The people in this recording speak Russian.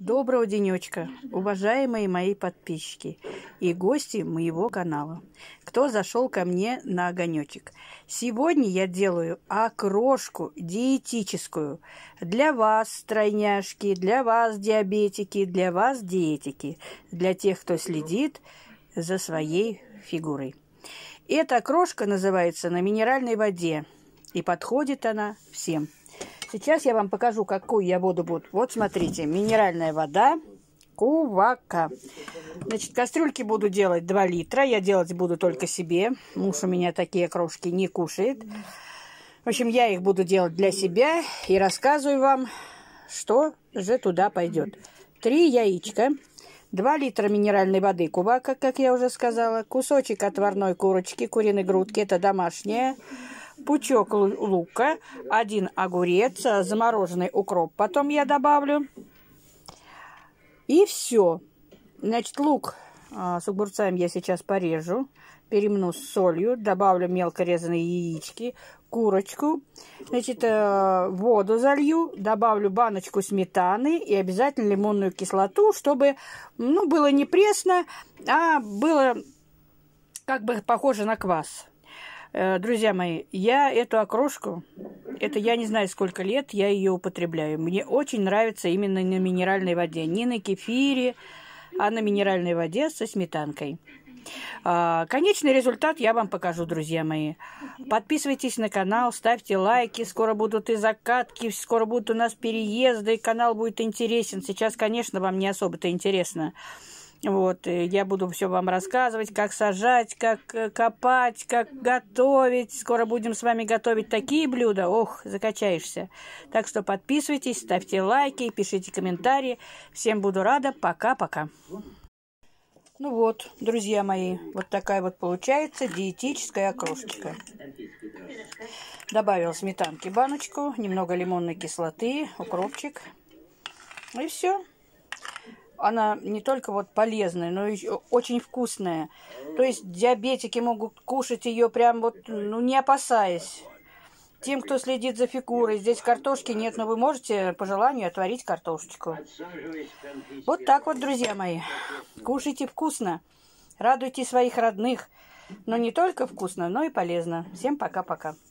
Доброго денечка, уважаемые мои подписчики и гости моего канала, кто зашел ко мне на огонечек. Сегодня я делаю окрошку диетическую для вас, стройняшки, для вас, диабетики, для вас, диетики, для тех, кто следит за своей фигурой. Эта окрошка называется на минеральной воде, и подходит она всем. Сейчас я вам покажу, какую я воду буду. Вот смотрите, минеральная вода Кувака. Значит, кастрюльки буду делать 2 литра. Я делать буду только себе. Муж у меня такие окрошки не кушает. В общем, я их буду делать для себя и рассказываю вам, что же туда пойдет. 3 яичка, 2 литра минеральной воды Кувака, как я уже сказала, кусочек отварной курочки, куриной грудки, это домашняя, пучок лука, 1 огурец, замороженный укроп потом я добавлю. И все. Значит, лук с огурцами я сейчас порежу, перемну с солью, добавлю мелко резаные яички, курочку. Значит, воду залью, добавлю баночку сметаны и обязательно лимонную кислоту, чтобы, ну, было не пресно, а было как бы похоже на квас. Друзья мои, я эту окрошку, это я не знаю сколько лет, я ее употребляю. Мне очень нравится именно на минеральной воде. Не на кефире, а на минеральной воде со сметанкой. Конечный результат я вам покажу, друзья мои. Подписывайтесь на канал, ставьте лайки. Скоро будут и закатки, скоро будут у нас переезды, канал будет интересен. Сейчас, конечно, вам не особо-то интересно. Вот, я буду все вам рассказывать, как сажать, как копать, как готовить. Скоро будем с вами готовить такие блюда. Ох, закачаешься. Так что подписывайтесь, ставьте лайки, пишите комментарии. Всем буду рада. Пока-пока. Ну вот, друзья мои, вот такая вот получается диетическая окрошечка. Добавил сметанки баночку, немного лимонной кислоты, укропчик. И все. Она не только вот полезная, но и очень вкусная. То есть диабетики могут кушать ее прям вот, ну, не опасаясь. Тем, кто следит за фигурой, здесь картошки нет, но вы можете по желанию отварить картошечку. Вот так вот, друзья мои. Кушайте вкусно, радуйте своих родных. Но не только вкусно, но и полезно. Всем пока-пока.